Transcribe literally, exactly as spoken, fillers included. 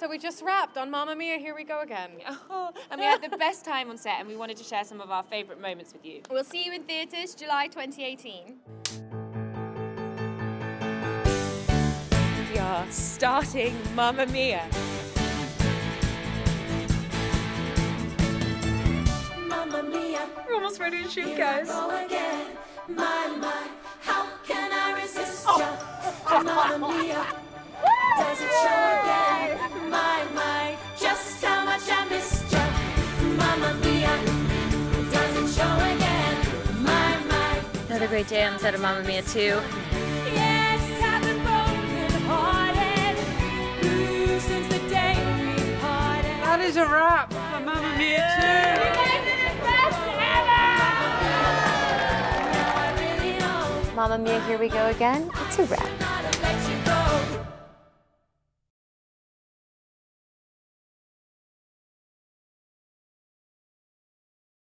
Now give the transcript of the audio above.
so we just wrapped on Mamma Mia, Here We Go Again. Oh, and we had the best time on set, and we wanted to share some of our favourite moments with you. We'll see you in theatres July twenty eighteen. We are starting Mamma Mia. Mamma Mia. We're almost ready to shoot, guys. Again. My, my, how can I resist oh. ya? Mamma Mia. Does it show again? My, my, just how much I missed ya. Mamma Mia. Does it show again? My, my. Another great day on the set of Mamma Mia two. Yes, I've been broken hearted. Blue since the day we parted. That is a wrap for Mamma Mia two. Mamma Mia, Here We Go Again. It's a wrap.